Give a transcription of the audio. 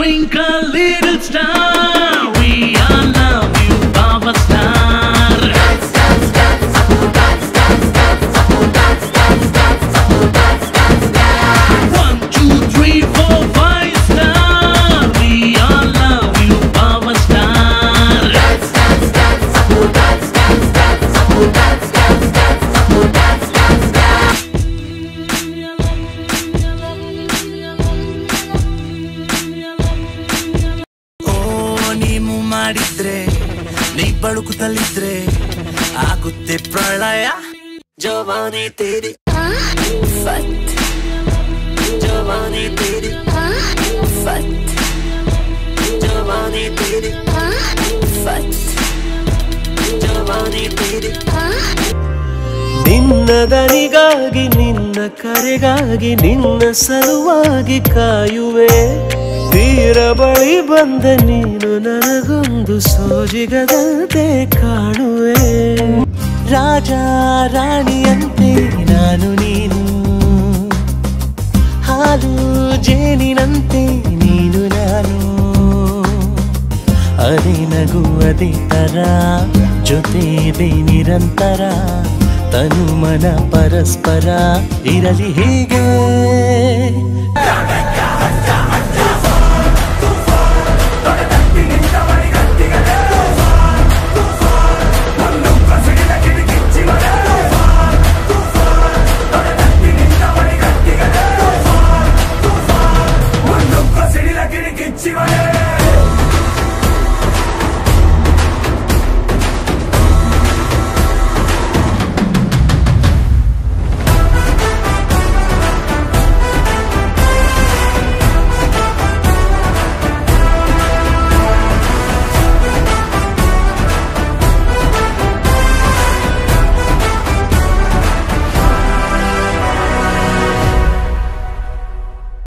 twinkle little star, we all love you, Papa Star. Dance, dance, dance, dance, dance, dance, dance, dance, dance, dance, dance. 1, 2, 3, 4, 5 star, we all love you, Papa Star. Dance, dance, dance, dance, dance, dance, dance, dance, dance, dance, dance. ಮಾಡಿದ್ರೆ ನೀ ಬಳುಕುತ್ತಲಿದ್ರೆ ಆಗುತ್ತೆ ಪ್ರಳಯ ಜವಾನಿ ತೇರಿ ಫತ್ ಜವಾನಿ ತೇರಿ ಫತ್ ಜವಾನಿ ತೇರಿ ಫತ್ ಜವಾನಿ ತೇರಿ ನಿನ್ನ ದನಿಗಾಗಿ ನಿನ್ನ ಕರೆಗಾಗಿ ನಿನ್ನ ಸಲುವಾಗಿ ಕಾಯುವೆ ತೀರ ಬಳಿ ಬಂದ ನೀನು ನನಗೊಂದು ಸೋಜಿಗದಂತೆ ಕಾಣುವೆ ರಾಜ ರಾಣಿಯಂತೆ ನಾನು ನೀನು ಹಾಲು ಜೇನಿನಂತೆ ನೀನು ನಾನು ಅದೇ ನಗು ಅದೇ ತರ ಜೊತೆ ಇದೆ ನಿರಂತರ ತನು ಮನ ಪರಸ್ಪರ ಇರಲಿ ಹೀಗೆ